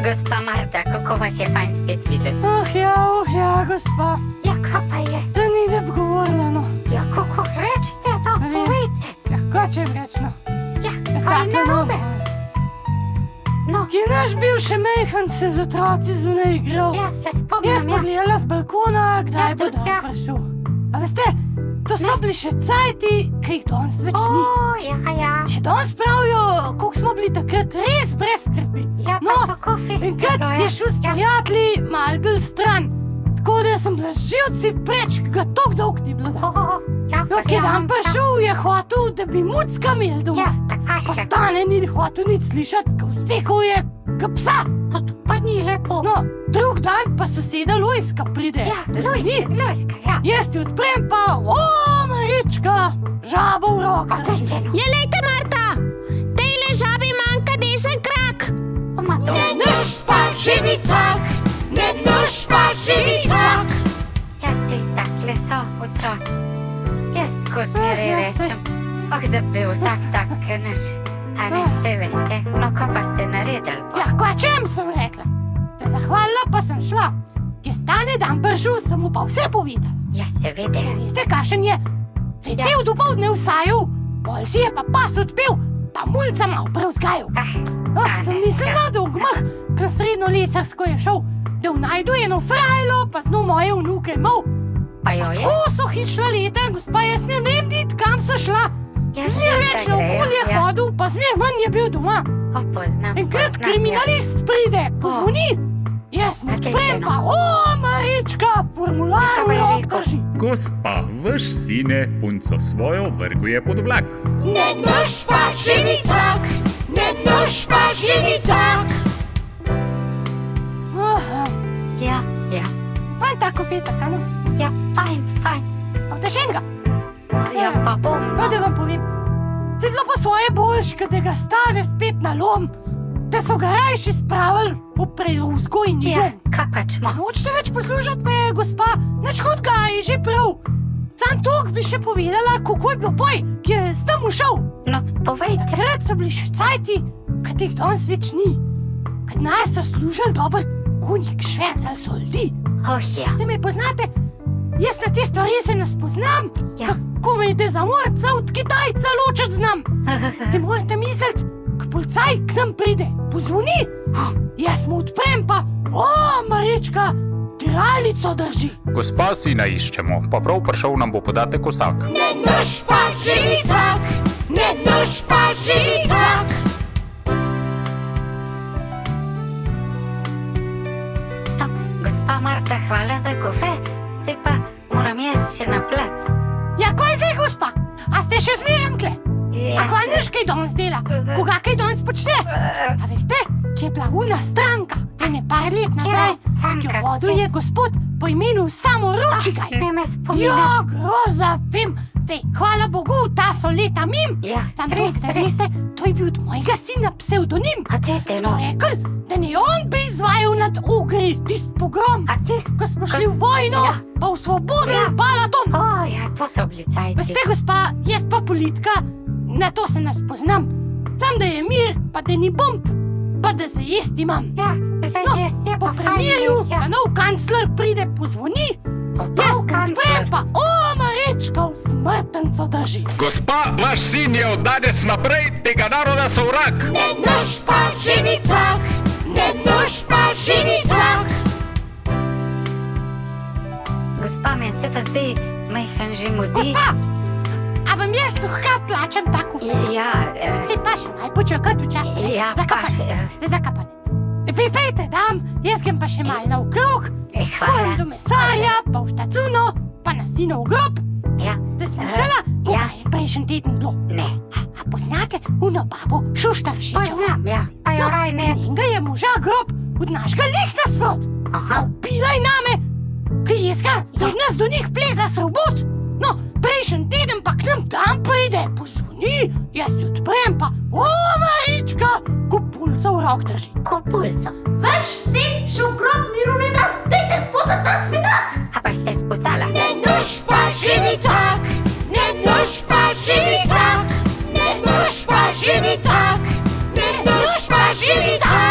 gospa Marta, kako vas je fajn spet videti. Ja, gospa. Ja, kaj pa je? To ni da bi govorila, no. Ja, kako rečete, no, povejte. Ja, kaj če bi reč, no? Ja, kaj narobe? No. Ki je naš bivši mejhan se z otroci zunaj igral. Ja, se spomnim, Jaz pa gledala z balkona, kdaj bo dan ja. prišel. A veste, to so bili še cajti, ki jih danes več ni. Ja. Še danes pravijo, koliko smo bili takrat res brez skrbi. Ja, pa tako festival. Enkrat je šel s prijatelji malo bolj stran, tako da sem bila živci preč, ki ga toliko dolg ni bilo dan. No, ki je dan prišel, je hotel, da bi mucka imel doma. Ja, taka še. Pa stane ni hotel nič slišati, ko vsekal je ka psa. To pa ni lepo. No, drug dan pa soseda Lojska pride. Ja, Lojska, ja. Jaz ti odprem pa, Marička, žabo v roka drži. Ja, lejte, Marta, tejle žabi manjka desen krak. Ne noš pa živi tak, ne noš pa živi tak. Ja, si takle so otroci. Jaz tako zmeraj rečem, da bi vsak tak naš, a ne se veste, no ko pa ste naredili. Ja, kaj čem sem rekla? Se zahvalila pa sem šla. Kje stane dan prišel, sem mu pa vse povedala. Ja, seveda. Veste, kakšen je? Se je cel dopoldne vsajal, pol si je pa pas odpel, pa mulca mal prevzgajal. Sem mislila, da v gmah, k srednjo lecarsko je šel, da vnajdu eno frajlo, pa z njo moje vnuke imel. Pa jo je? Tako so hitšla leta, gospa, jaz ne vem niti, kam so šla. Zmer več na okolje hodil, pa zmer manj je bil doma. Enkrat kriminalist pride, pozvoni, jaz ne odprem pa, Marička, formular v rok drži. Gospa, vaš sine punco svojo vrguje pod vlak. Ne noš pa živi tak, ne noš pa živi tak. Ja. Fajn tako fetak, ano? Ja, fajn. Pa te še enega? Ja, pa bom. No, da vam povem. Se bilo po svoje boljš, da ga stane spet na lom, da so ga rajši spravili v prevzgojni dom. Ja, kaj pač mo? Nočete več poslušati me, gospa, nič hudega je že prav. Sam tok bi še povedala, kako je bilo boj, ki je s tem ušel. No, povejte. Takrat so bili še cajti, kad teh danes več ni. Kad nas so služili dober konjik švercali so ljudi. Ja. Se me poznate? Jaz na te stvari se ne spoznam. Kako me ide za morca od Kitajca ločiti znam. Se morate misliti, k policaj k nam pride, pozvoni, jaz mu odprem pa, Marička, tiralico drži. Gospa, sina iščemo, pa prav prišel nam bo podatek vsak. Ne noš pa živi tak, ne noš pa živi tak. No, gospa Marta, hvala za kofe, zdaj pa moram jaz še na plac. Ja, kaj zdaj, gospa? A ste še zmeraj tle? A kaj neš kaj danes dela? Koga kaj danes počne? A veste, ki je bila una stranka, ene par let nazaj, ki jo vodil je gospod po imenu Samoročikaj. Ne me spominam. Ja, groza, vem, sej, hvala Bogu, ta so leta mim. Sam to, da veste, to je bil od mojega sina psevdonim. So rekli, da ne on bi izvajal nad Ogri tist pogrom, ko smo šli v vojno, pa v svobodni Balaton. Ja, to so bili cajti. Veste, gospa, jaz pa politika, na to se ne spoznam. Sam da je mir, pa da ni bomb, pa da se jest imam. Ja, zdaj jest je pa po primerju, da nov kancler pride pozvoni, jaz odprem pa, Marička v smrtenco drži. Gospa, vaš sin je od danes naprej tega naroda sovrak. Ne noš pa živi tak, ne noš pa živi tak. Gospa, meni se pa zdaj majhen že mudi. Gospa, a vam jaz suhka plačam tako? Ja. Zdaj pa še malo počakati včasih. Ja, zakapane. Zdaj zakapane. Pejte, dam, jaz grem pa še malo naokrog. Hvala. Do mesarja, pa v štacuno, pa na sinov grob. Ja. Zdaj ste našela, koga je prejšen teden bilo? Ne. A poznate uno babo Šuštaršičevo? Poznam, ja. Pa jo raj ne. Njenega je moža grob od našega lih nasprot. Pilaj name, ki jeska od nas do njih pleza srobot. No, prejšen teden pa k nam tam pride, pozvoni, jaz si odprem pa, Marička, kopulca v rok drži. Kopulca? Vaš sin še v grob miru ne da, dajte spucati ta svinak. A pa ste spucala? Ne noš pa živi tak, ne noš pa živi tak, ne noš pa živi tak, ne noš pa živi tak.